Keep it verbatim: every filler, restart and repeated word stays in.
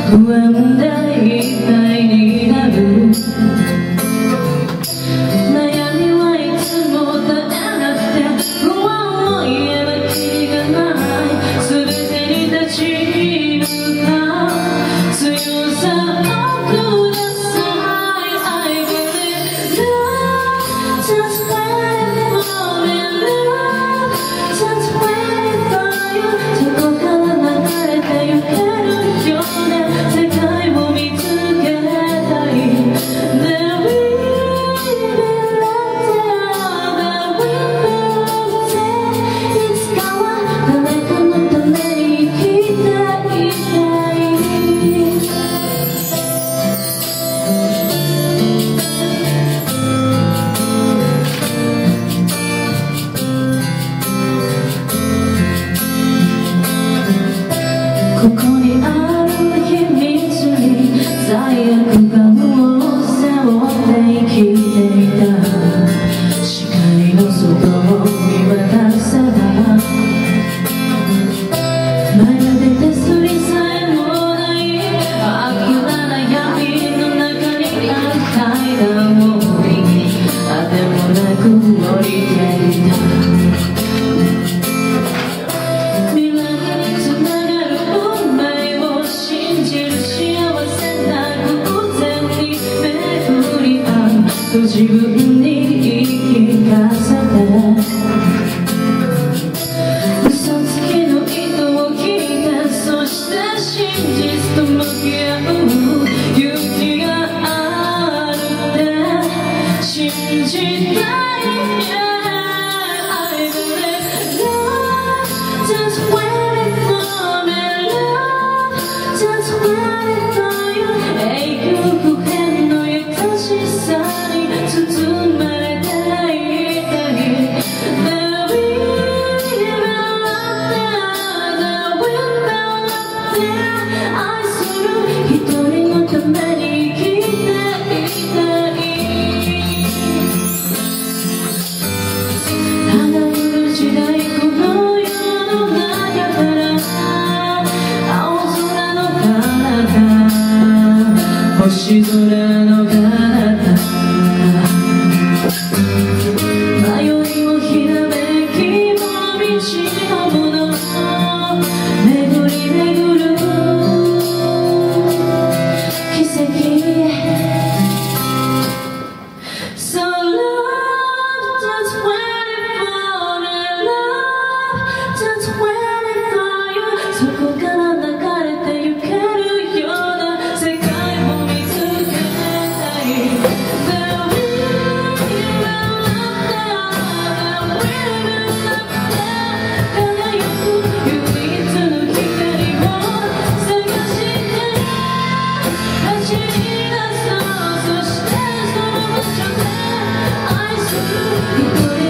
不安でいっぱいになる悩みはいつも絶えなくて不安を言えばキリがない全てに立ち向かう強さをください I believe love just waiting for me love just waiting for you そこから流れてゆけるような世界を見つけたい There will be love there will be love there いつかは誰かのために生きていたいここにある秘密に罪悪感を背負って生きていた視界の外を見渡せば前まで手すりさえもない悪な悩みの中にある階段をあてもなく降りていた自分に言い聞かせて嘘つきの意図を聞いてそして真実と向き合う勇気があるって信じたい I believe love just waiting for me love just waiting for you 永久不変の優しさ包まれていたい There will be love there There will be love there 愛する一人のために生きていたいあらゆる時代この世の中から青空の彼方星空の彼方迷いもひらめきも道のもの巡り巡る奇跡 So love just waiting for me love just waiting for you そこから流れてゆけるような世界を見つけたい一人